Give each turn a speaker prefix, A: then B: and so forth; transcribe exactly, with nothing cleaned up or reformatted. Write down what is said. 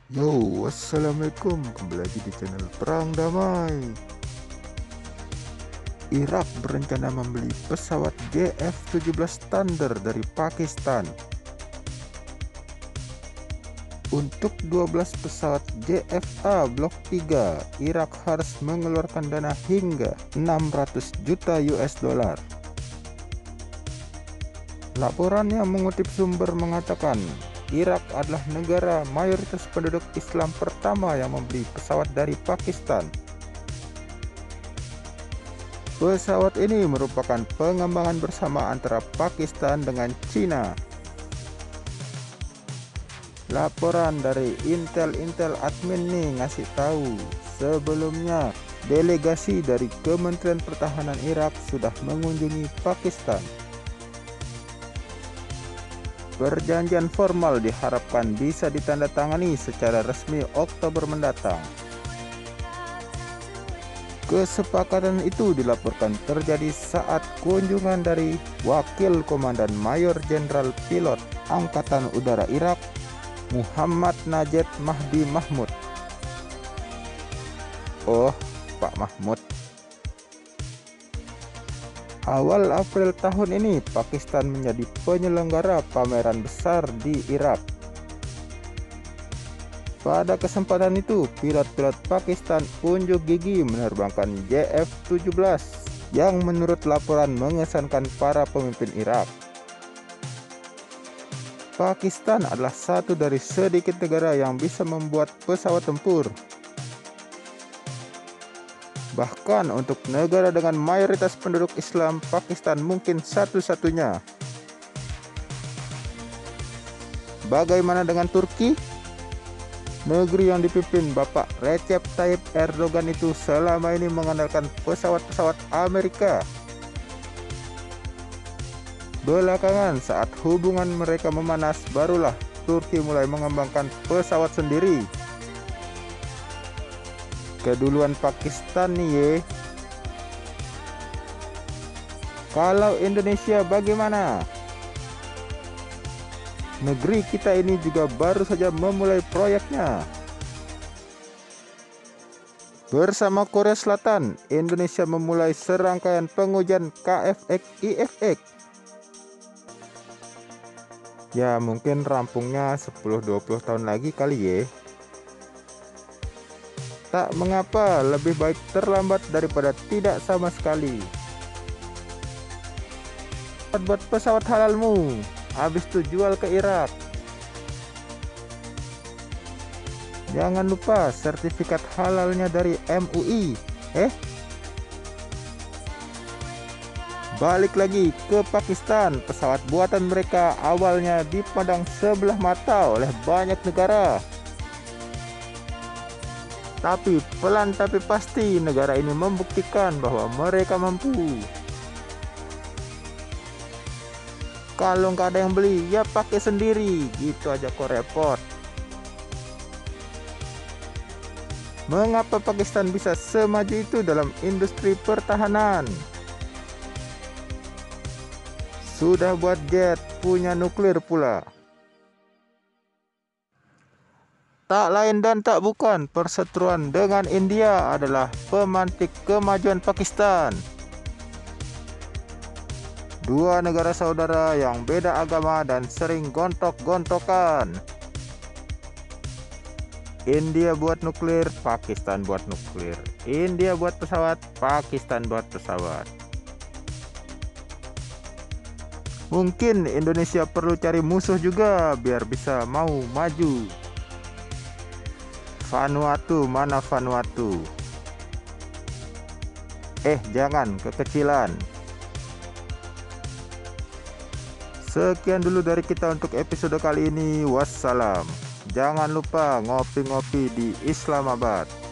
A: Yo, wassalamualaikum, kembali lagi di channel Perang Damai. Irak berencana membeli pesawat J F tujuh belas Thunder dari Pakistan. Untuk dua belas pesawat J F A Block tiga, Irak harus mengeluarkan dana hingga enam ratus juta U S dollar. Laporan yang mengutip sumber mengatakan, Irak adalah negara mayoritas penduduk Islam pertama yang membeli pesawat dari Pakistan. Pesawat ini merupakan pengembangan bersama antara Pakistan dengan China. Laporan dari Intel Intel Admin nih ngasih tahu, sebelumnya delegasi dari Kementerian Pertahanan Irak sudah mengunjungi Pakistan. Perjanjian formal diharapkan bisa ditandatangani secara resmi Oktober mendatang. Kesepakatan itu dilaporkan terjadi saat kunjungan dari Wakil Komandan Mayor Jenderal Pilot Angkatan Udara Irak, Muhammad Najat Mahdi Mahmud. Oh, Pak Mahmud. Awal April tahun ini, Pakistan menjadi penyelenggara pameran besar di Irak. Pada kesempatan itu, pilot-pilot Pakistan unjuk gigi menerbangkan J F tujuh belas yang menurut laporan mengesankan para pemimpin Irak. Pakistan adalah satu dari sedikit negara yang bisa membuat pesawat tempur. Bahkan untuk negara dengan mayoritas penduduk Islam, Pakistan mungkin satu-satunya. Bagaimana dengan Turki? Negeri yang dipimpin Bapak Recep Tayyip Erdogan itu selama ini mengandalkan pesawat-pesawat Amerika. Belakangan saat hubungan mereka memanas, barulah Turki mulai mengembangkan pesawat sendiri. Keduluan Pakistan nih ye. Kalau Indonesia bagaimana? Negeri kita ini juga baru saja memulai proyeknya. Bersama Korea Selatan, Indonesia memulai serangkaian pengujian K F X I F X. Ya mungkin rampungnya sepuluh dua puluh tahun lagi kali ya. Tak mengapa, lebih baik terlambat daripada tidak sama sekali. Buat pesawat halalmu, habis itu jual ke Irak. Jangan lupa sertifikat halalnya dari M U I. Eh? Balik lagi ke Pakistan, pesawat buatan mereka awalnya dipandang sebelah mata oleh banyak negara. Tapi pelan tapi pasti negara ini membuktikan bahwa mereka mampu. Kalau nggak ada yang beli, ya pakai sendiri, gitu aja kok repot. Mengapa Pakistan bisa semaju itu dalam industri pertahanan? Sudah buat jet, punya nuklir pula. Tak lain dan tak bukan, perseteruan dengan India adalah pemantik kemajuan Pakistan. Dua negara saudara yang beda agama dan sering gontok-gontokan. India buat nuklir, Pakistan buat nuklir. India buat pesawat, Pakistan buat pesawat. Mungkin Indonesia perlu cari musuh juga biar bisa mau maju. Vanuatu, mana Vanuatu? Eh, jangan kekecilan. Sekian dulu dari kita untuk episode kali ini. Wassalam. Jangan lupa ngopi-ngopi di Islamabad.